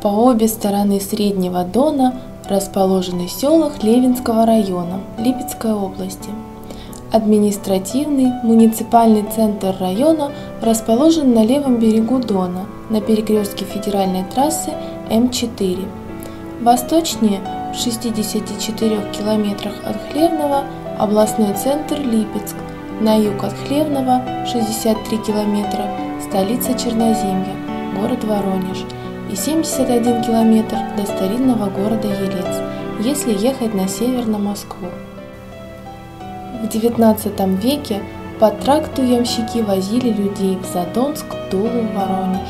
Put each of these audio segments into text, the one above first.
По обе стороны Среднего Дона расположены села Хлевинского района Липецкой области. Административный муниципальный центр района расположен на левом берегу Дона, на перекрестке федеральной трассы М4. Восточнее, в 64 километрах от Хлевного, областной центр Липецк, на юг от Хлевного, 63 километра, столица Черноземья, город Воронеж, и 71 километр до старинного города Елец, если ехать на север на Москву. В XIX веке по тракту ямщики возили людей в Задонск, Тулу, Воронеж.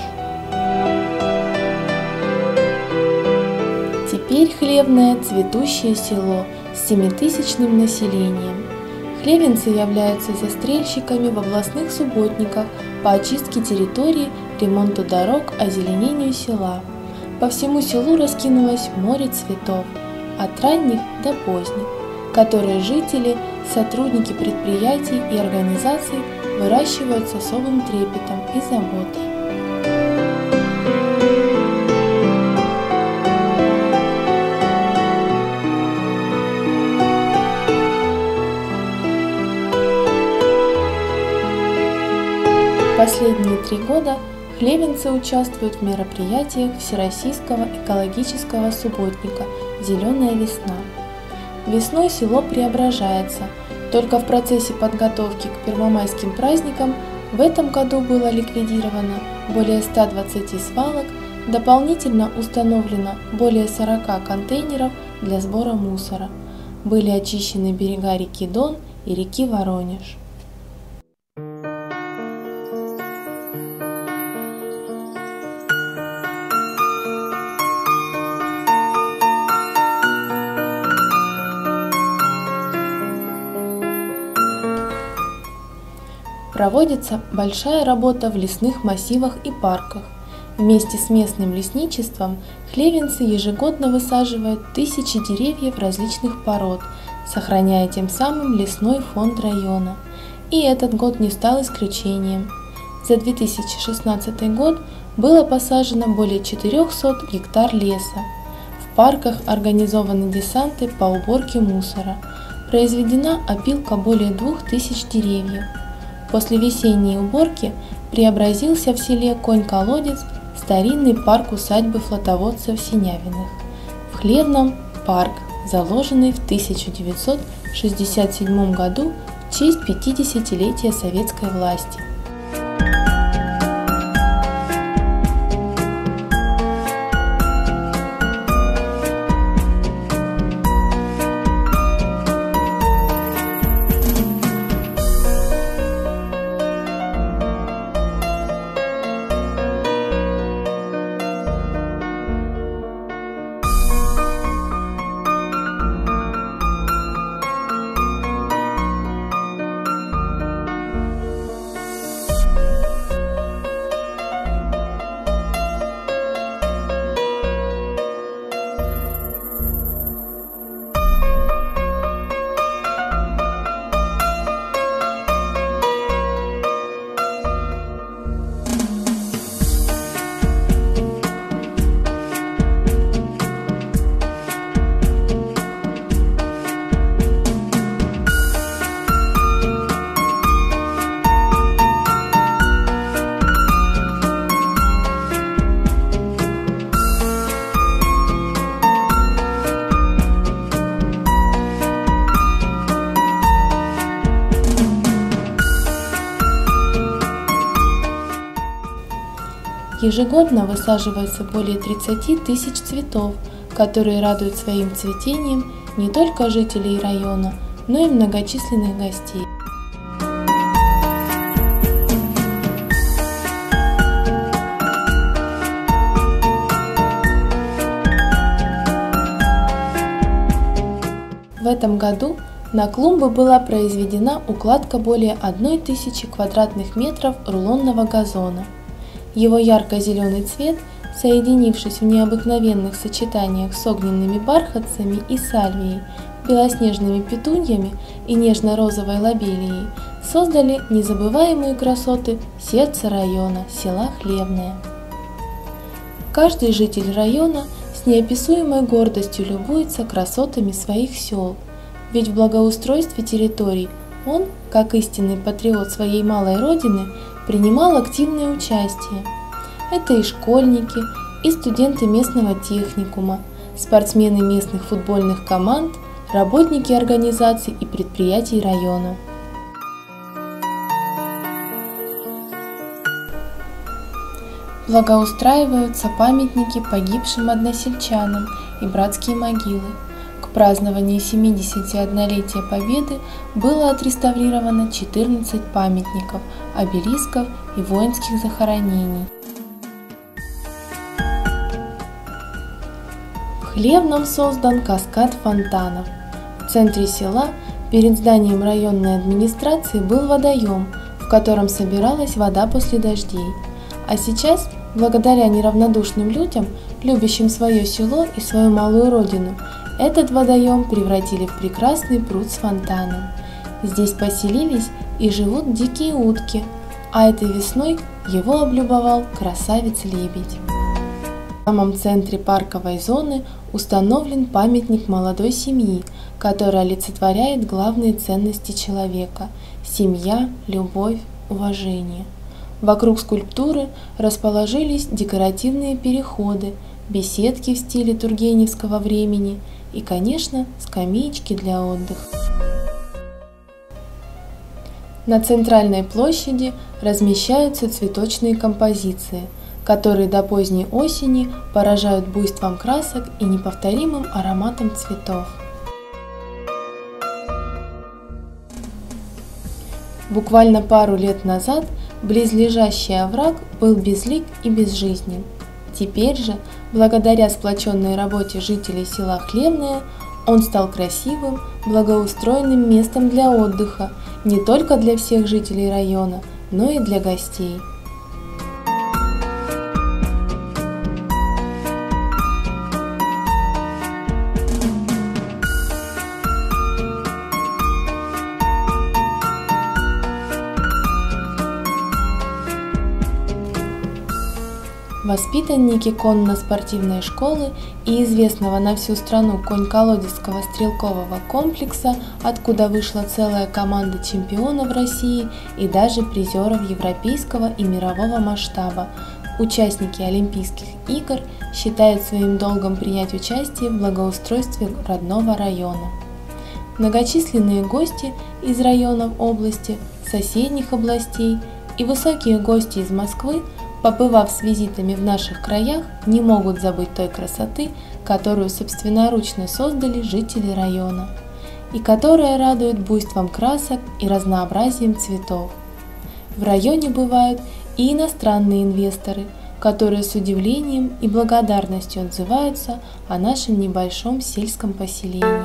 Теперь Хлевное – цветущее село с 7000-ным населением. Хлевинцы являются застрельщиками в областных субботниках по очистке территории, ремонту дорог, озеленению села. По всему селу раскинулось море цветов, от ранних до поздних, которые жители, сотрудники предприятий и организаций выращивают с особым трепетом и заботой. Последние 3 года хлевинцы участвуют в мероприятиях Всероссийского экологического субботника «Зеленая весна». Весной село преображается. Только в процессе подготовки к первомайским праздникам в этом году было ликвидировано более 120 свалок, дополнительно установлено более 40 контейнеров для сбора мусора. Были очищены берега реки Дон и реки Воронеж. Проводится большая работа в лесных массивах и парках. Вместе с местным лесничеством хлевинцы ежегодно высаживают тысячи деревьев различных пород, сохраняя тем самым лесной фонд района. И этот год не стал исключением. За 2016 год было посажено более 400 гектар леса. В парках организованы десанты по уборке мусора. Произведена опилка более 2000 деревьев. После весенней уборки преобразился в селе Конь-колодец старинный парк усадьбы флотоводцев Синявиных. В Хлевном парк, заложенный в 1967 году в честь 50-летия советской власти. Ежегодно высаживается более 30 тысяч цветов, которые радуют своим цветением не только жителей района, но и многочисленных гостей. В этом году на клумбы была произведена укладка более 1000 квадратных метров рулонного газона. Его ярко-зеленый цвет, соединившись в необыкновенных сочетаниях с огненными бархатцами и сальвией, белоснежными петуньями и нежно-розовой лобелией, создали незабываемые красоты сердца района, села Хлевное. Каждый житель района с неописуемой гордостью любуется красотами своих сел, ведь в благоустройстве территорий он, как истинный патриот своей малой родины, принимал активное участие. Это и школьники, и студенты местного техникума, спортсмены местных футбольных команд, работники организаций и предприятий района. Благоустраиваются памятники погибшим односельчанам и братские могилы. К празднованию 71-летия Победы было отреставрировано 14 памятников, обелисков и воинских захоронений. В Хлевном создан каскад фонтанов. В центре села, перед зданием районной администрации, был водоем, в котором собиралась вода после дождей. А сейчас, благодаря неравнодушным людям, любящим свое село и свою малую родину, этот водоем превратили в прекрасный пруд с фонтаном. Здесь поселились и живут дикие утки, а этой весной его облюбовал красавец-лебедь. В самом центре парковой зоны установлен памятник молодой семьи, который олицетворяет главные ценности человека – семья, любовь, уважение. Вокруг скульптуры расположились декоративные переходы, беседки в стиле тургеневского времени и, конечно, скамеечки для отдыха. На центральной площади размещаются цветочные композиции, которые до поздней осени поражают буйством красок и неповторимым ароматом цветов. Буквально пару лет назад близлежащий овраг был безлик и безжизнен. Теперь же, благодаря сплоченной работе жителей села Хлевное, он стал красивым, благоустроенным местом для отдыха не только для всех жителей района, но и для гостей. Воспитанники конно-спортивной школы и известного на всю страну конь-колодецкого стрелкового комплекса, откуда вышла целая команда чемпионов России и даже призеров европейского и мирового масштаба, участники Олимпийских игр считают своим долгом принять участие в благоустройстве родного района. Многочисленные гости из районов области, соседних областей и высокие гости из Москвы, побывав с визитами в наших краях, не могут забыть той красоты, которую собственноручно создали жители района, и которая радует буйством красок и разнообразием цветов. В районе бывают и иностранные инвесторы, которые с удивлением и благодарностью отзываются о нашем небольшом сельском поселении.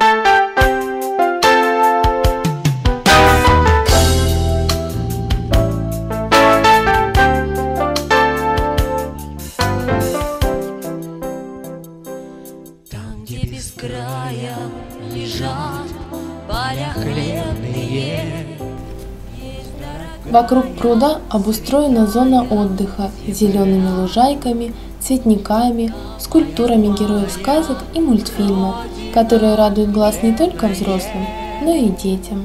Края лежат поля хлебные. Вокруг пруда обустроена зона отдыха с зелеными лужайками, цветниками, скульптурами героев сказок и мультфильмов, которые радуют глаз не только взрослым, но и детям.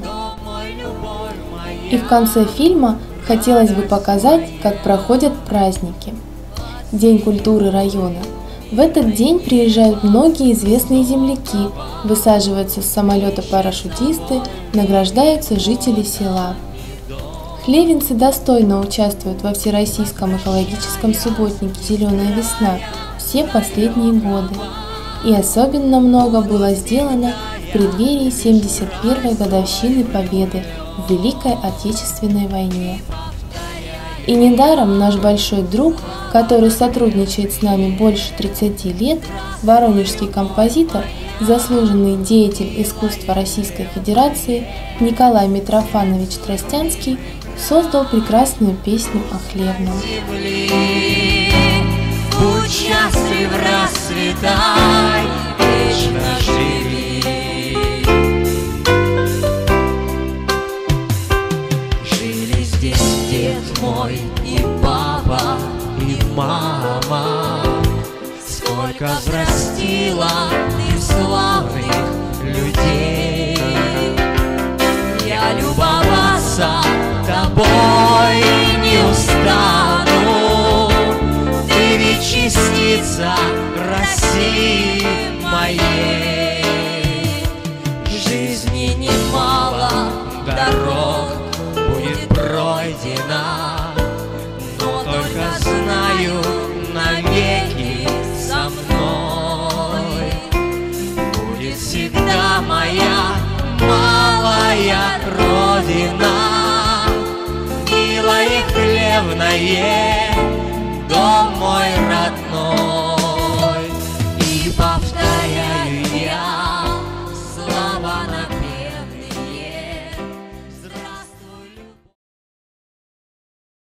И в конце фильма хотелось бы показать, как проходят праздники. День культуры района. В этот день приезжают многие известные земляки, высаживаются с самолета парашютисты, награждаются жители села. Хлевенцы достойно участвуют во всероссийском экологическом субботнике «Зеленая весна» все последние годы. И особенно много было сделано в преддверии 71-й годовщины Победы в Великой Отечественной войне. И недаром наш большой друг, который сотрудничает с нами больше 30 лет, воронежский композитор, заслуженный деятель искусства Российской Федерации Николай Митрофанович Тростянский, создал прекрасную песню о Хлевном. Будь счастлив, расцветай, вечно живи. Жили здесь дед мой и папа, и мама. только взрастила ты славных людей. Я любоваться тобой не устану, ты ведь частица России моей. В жизни немало дорог будет пройдена, но только знаю, навеки со мной будет всегда моя малая родина, милое хлебное, дом мой родной.